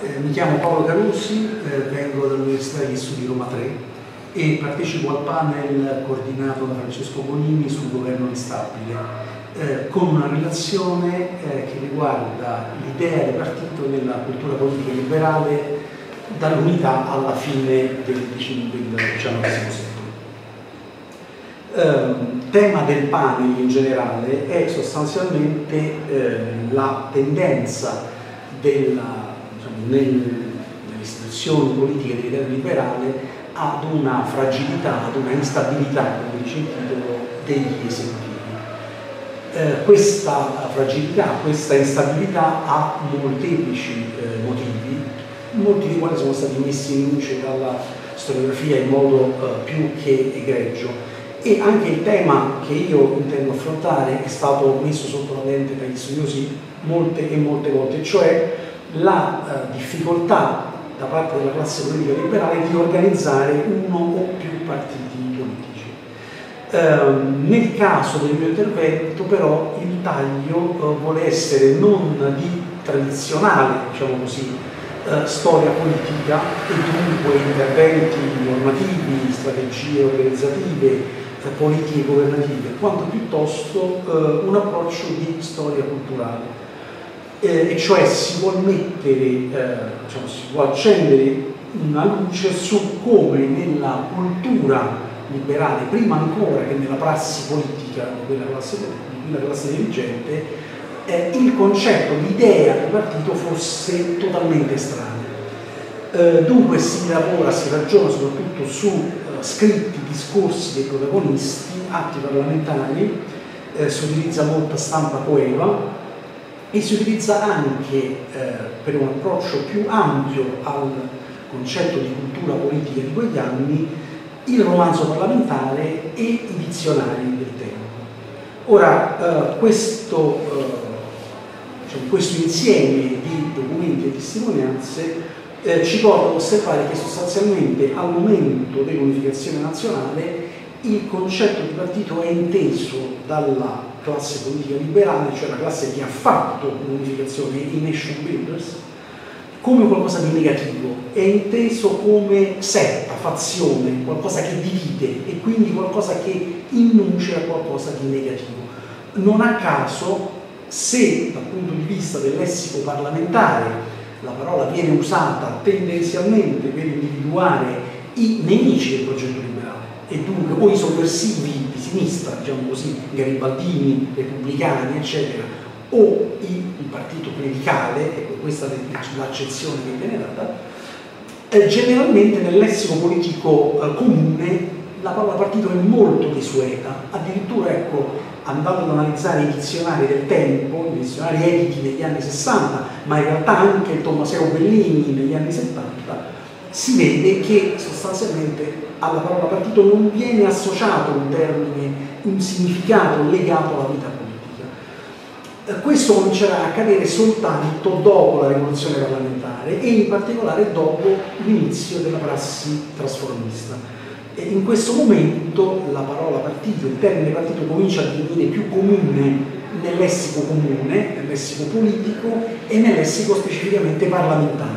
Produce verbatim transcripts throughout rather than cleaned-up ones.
Eh, mi chiamo Paolo Carusi, eh, vengo dall'Università degli Studi Roma tre e partecipo al panel coordinato da Francesco Bonini sul governo instabile, eh, con una relazione eh, che riguarda l'idea del partito nella cultura politica liberale dall'unità alla fine del diciannovesimo secolo. Eh, tema del panel in generale è sostanzialmente eh, la tendenza della, diciamo, nel, nelle istituzioni politiche dell'idea liberale ad una fragilità, ad una instabilità, come dice il titolo, degli esecutivi. Eh, questa fragilità, questa instabilità ha molteplici eh, motivi, molti dei quali sono stati messi in luce dalla storiografia in modo eh, più che egregio, e anche il tema che io intendo affrontare è stato messo sotto la lente dagli studiosi molte e molte volte, cioè la eh, difficoltà da parte della classe politica liberale di organizzare uno o più partiti politici. Eh, nel caso del mio intervento però il taglio eh, vuole essere non di tradizionale, diciamo così, eh, storia politica e dunque interventi normativi, strategie organizzative, eh, politiche governative, quanto piuttosto eh, un approccio di storia culturale. Eh, e cioè si vuole mettere, eh, diciamo, si vuole accendere una luce su come nella cultura liberale, prima ancora che nella prassi politica di quella classe, di quella classe dirigente, eh, il concetto, l'idea del partito fosse totalmente estranea. Eh, dunque si lavora, si ragiona soprattutto su eh, scritti, discorsi dei protagonisti, atti parlamentari, eh, si utilizza molta stampa coeva, e si utilizza anche eh, per un approccio più ampio al concetto di cultura politica di quegli anni il romanzo parlamentare e i dizionari del tempo. Ora, eh, questo, eh, diciamo, questo insieme di documenti e testimonianze eh, ci porta ad osservare che sostanzialmente al momento dell'unificazione nazionale il concetto di partito è inteso dalla classe politica liberale, cioè la classe che ha fatto l'unificazione, i nation builders, come qualcosa di negativo, è inteso come setta, fazione, qualcosa che divide e quindi qualcosa che induce a qualcosa di negativo. Non a caso, se dal punto di vista del lessico parlamentare la parola viene usata tendenzialmente per individuare i nemici del progetto liberale, e dunque o i sovversivi di sinistra, diciamo così, garibaldini, repubblicani, eccetera, o i, il partito clericale, ecco questa è l'accezione che viene data, eh, generalmente nel lessico politico eh, comune la parola partito è molto desueta, addirittura ecco, andando ad analizzare i dizionari del tempo, i dizionari editi negli anni sessanta, ma in realtà anche il Tommaseo Bellini negli anni settanta, si vede che sostanzialmente alla parola partito non viene associato un termine, un significato legato alla vita politica. Questo comincerà a accadere soltanto dopo la rivoluzione parlamentare e in particolare dopo l'inizio della prassi trasformista. E in questo momento la parola partito, il termine partito comincia a divenire più comune nel lessico comune, nel lessico politico e nel lessico specificamente parlamentare.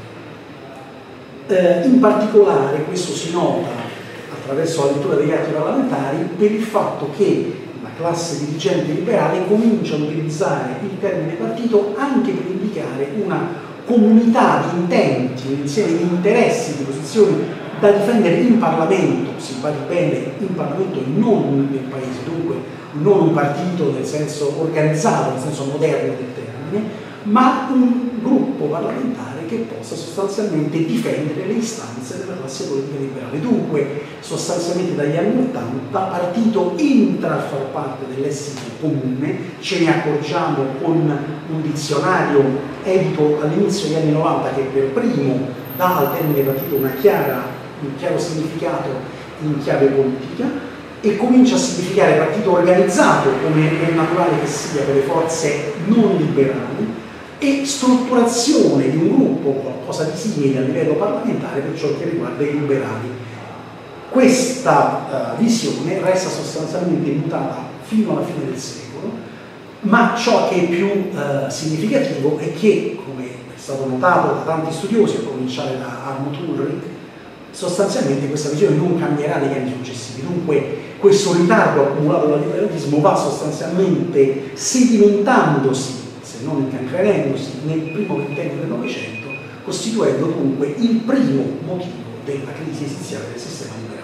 Eh, in particolare questo si nota attraverso la lettura degli atti parlamentari per il fatto che la classe dirigente liberale comincia ad utilizzare il termine partito anche per indicare una comunità di intenti, un insieme di interessi, di posizioni da difendere in Parlamento, si badi bene, in Parlamento e non nel Paese, dunque non un partito nel senso organizzato, nel senso moderno del termine, ma un gruppo parlamentare che possa sostanzialmente difendere le istanze della classe politica liberale. Dunque, sostanzialmente dagli anni ottanta, partito entra a far parte del lessico comune, ce ne accorgiamo con un dizionario edito all'inizio degli anni novanta che per primo dà al termine partito una chiara, un chiaro significato in chiave politica e comincia a significare partito organizzato, come è naturale che sia per le forze non liberali, e strutturazione di un gruppo, qualcosa di simile a livello parlamentare per ciò che riguarda i liberali. Questa uh, visione resta sostanzialmente immutata fino alla fine del secolo, ma ciò che è più uh, significativo è che, come stato notato da tanti studiosi, a cominciare da Arnold Ulrich, sostanzialmente questa visione non cambierà negli anni successivi. Dunque questo ritardo accumulato dal liberalismo va sostanzialmente sedimentandosi, se non incancrenendosi, nel primo ventennio del Novecento, costituendo dunque il primo motivo della crisi esistenziale del sistema liberale.